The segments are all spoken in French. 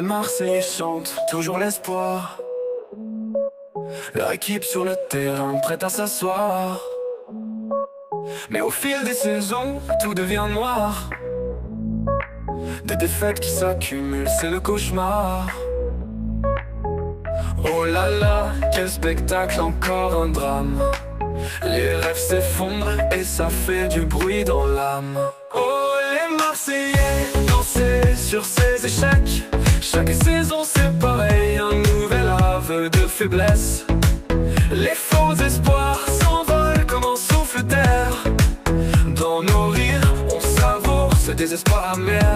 Les Marseillais chantent toujours l'espoir. Leur équipe sur le terrain prête à s'asseoir. Mais au fil des saisons, tout devient noir. Des défaites qui s'accumulent, c'est le cauchemar. Oh là là, quel spectacle, encore un drame. Les rêves s'effondrent et ça fait du bruit dans l'âme. Oh, les Marseillais dansaient sur ces échecs. Chaque saison c'est pareil, un nouvel aveu de faiblesse. Les faux espoirs s'envolent comme un souffle d'air. Dans nos rires, on savoure ce désespoir amer.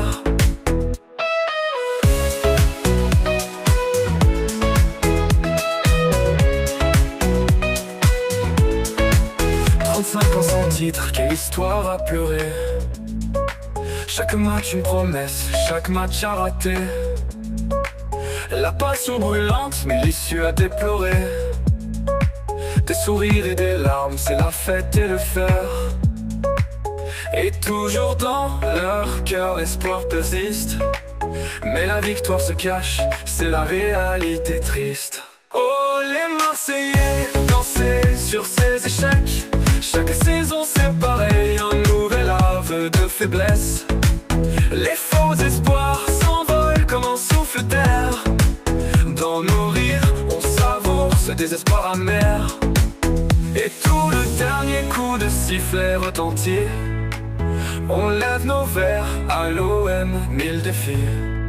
Sans titre, quelle histoire à pleurer. Chaque match une promesse, chaque match à rater. La passion brûlante, mais l'issue à déplorer. Des sourires et des larmes, c'est la fête et le fer. Et toujours dans leur cœur, l'espoir persiste. Mais la victoire se cache, c'est la réalité triste. Oh, les Marseillais dansaient sur ces échecs. Chaque saison c'est pareil, un nouvel aveu de faiblesse. Les faux espoirs s'envolent comme un souffle d'air. Dans nos rires, on savoure ce désespoir amer. Et tout le dernier coup de sifflet retentit. On lève nos verres à l'OM, 1000 défis.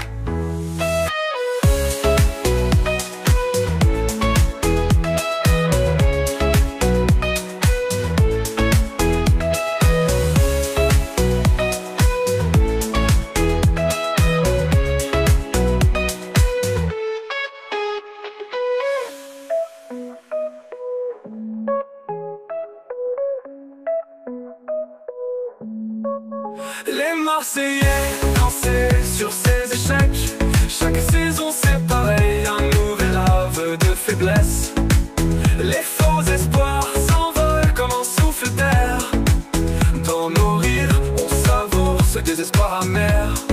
Les Marseillais dansaient sur ces échecs. Chaque saison c'est pareil, un nouvel aveu de faiblesse. Les faux espoirs s'envolent comme un souffle d'air. Dans nos rires, on savoure ce désespoir amer.